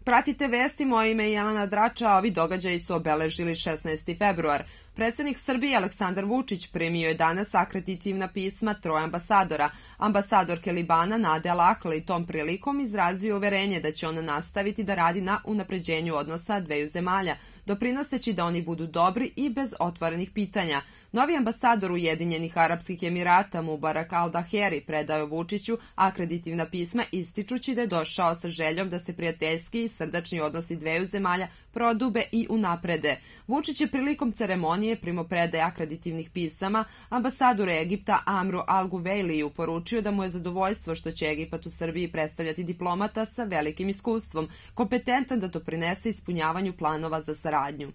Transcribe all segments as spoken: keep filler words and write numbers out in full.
Pratite vesti, moje ime je Jelena Drača, a ovi događaji su obeležili šesnaesti februar. Predsednik Srbije Aleksandar Vučić primio je danas akreditivna pisma troje ambasadora. Ambasadorke Libana Nade Al-Akli tom prilikom izrazio uverenje da će ona nastaviti da radi na unapređenju odnosa dveju zemalja, doprinoseći da oni budu dobri i bez otvorenih pitanja. Novi ambasador Ujedinjenih Arapskih Emirata Mubarak Al-Daheri predao je Vučiću akreditivna pisma ističući da je došao sa željom da se prijateljski i srdačni odnosi dveju zemalja prodube i unaprede. Vučić je prilikom ceremonije primopredaje akreditivnih pisama ambasadoru Egipta Amru Al-Guveiliju poručio da mu je zadovoljstvo što će Egipat u Srbiji predstavljati diplomata sa velikim iskustvom, kompetentan da doprinese ispunjavanju planova za saradnju.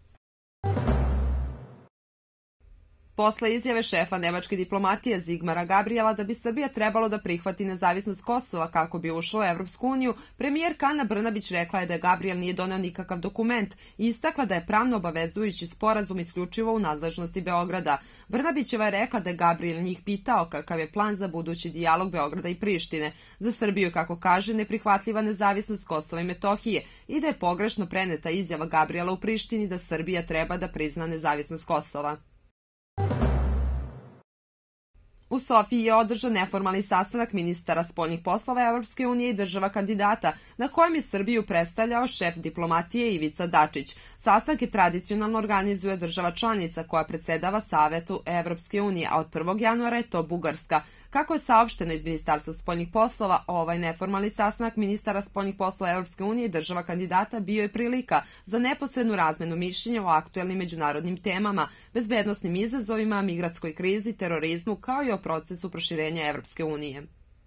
Posle izjave šefa nemačke diplomatije Zigmara Gabrijela da bi Srbija trebalo da prihvati nezavisnost Kosova kako bi ušla u Evropsku uniju, premijerka Ana Brnabić rekla je da Gabrijel nije doneo nikakav dokument i istakla da je pravno obavezujući sporazum isključivo u nadležnosti Beograda. Brnabićeva je rekla da je Gabrijel njih pitao kakav je plan za budući dijalog Beograda i Prištine. Za Srbiju, kako kaže, neprihvatljiva nezavisnost Kosova i Metohije i da je pogrešno preneta izjava Gabrijela u Prištini da Srbija treba da prizna nezavisnost Kosova. U Sofiji je održan neformalni sastanak ministara spoljnih poslova Evropske unije i država kandidata, na kojem je Srbiju predstavljao šef diplomatije Ivica Dačić. Sastanke tradicionalno organizuje država članica koja predsedava Savetu Evropske unije, a od prvog januara je to Bugarska. Kako je saopšteno iz Ministarstva spoljnih poslova, ovaj neformalni sastanak ministara spoljnih poslova Evropske unije i država kandidata bio je prilika za neposrednu razmenu mišljenja o aktuelnim međunarodnim temama, bezbednosnim izazovima, migratskoj krizi, terorizmu, kao i o procesu proširenja Evropske unije.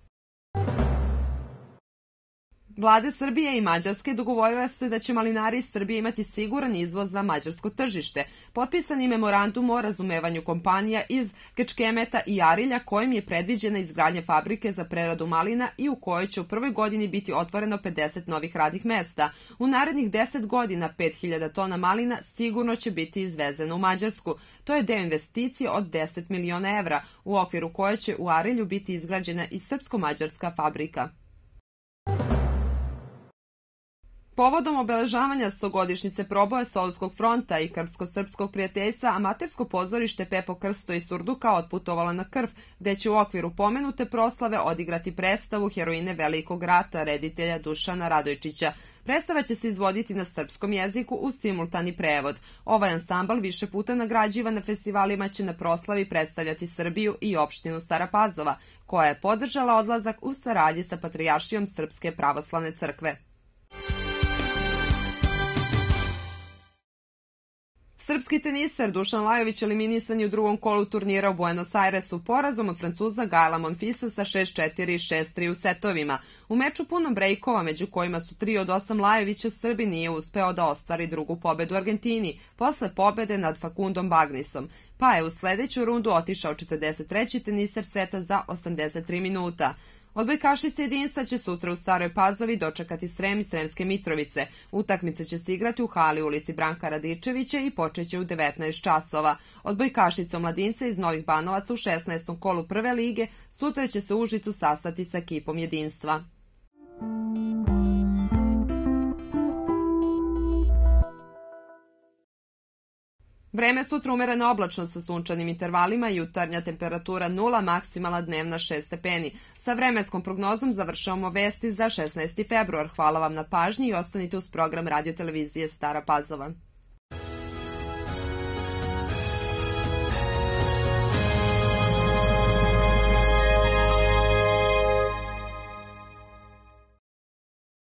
Vlade Srbije i Mađarske dogovorile su se da će malinari iz Srbije imati siguran izvoz za mađarsko tržište. Potpisan je memorandum o razumevanju kompanija iz Kečkemeta i Arilja kojim je predviđena izgradnja fabrike za preradu malina i u kojoj će u prvoj godini biti otvoreno pedeset novih radnih mesta. U narednih deset godina pet hiljada tona malina sigurno će biti izvezeno u Mađarsku. To je deo investicije od deset miliona evra, u okviru koje će u Arilju biti izgrađena i srpsko-mađarska fabrika. Povodom obeležavanja stogodišnjice proboja Solunskog fronta i Krvsko-srpskog prijateljstva, amatersko pozorište Pepo Krsto iz Surduka otputovala na Krf, gde će u okviru pomenute proslave odigrati predstavu Heroine Velikog rata reditelja Dušana Radojčića. Predstava će se izvoditi na srpskom jeziku uz simultani prevod. Ovaj ansambl više puta nagrađivan na festivalima će na proslavi predstavljati Srbiju i opštinu Stara Pazova, koja je podržala odlazak u saradnji sa Patrijaršijom Srpske pravoslavne crkve. Srpski teniser Dušan Lajović eliminisan je u drugom kolu turnira u Buenos Airesu porazom od Francuza Gaela Monfilsa sa šest četiri i šest tri u setovima. U meču punom brejkova, među kojima su tri od osam Lajovića, Srbi nije uspeo da ostvari drugu pobedu u Argentini, posle pobede nad Fakundom Bagnisom, pa je u sledeću rundu otišao četrdeset treći teniser sveta za osamdeset tri minuta. Odbojkašice jedinstva će sutra u Staroj Pazovi dočekati Srem i Sremske Mitrovice. Utakmice će se igrati u hali ulici Branka Radičevića i počeće u devetnaest časova. Odbojkašice omladinca iz Novih Banovaca u šesnaestom kolu prve lige sutra će se u Užicu sastati sa ekipom jedinstva. Vreme sutra umerena oblačnost sa sunčanim intervalima, jutarnja temperatura nula, maksimalna dnevna šest stepeni. Sa vremenskom prognozom završavamo vesti za šesnaesti februar. Hvala vam na pažnji i ostanite uz program radio televizije Stara Pazova.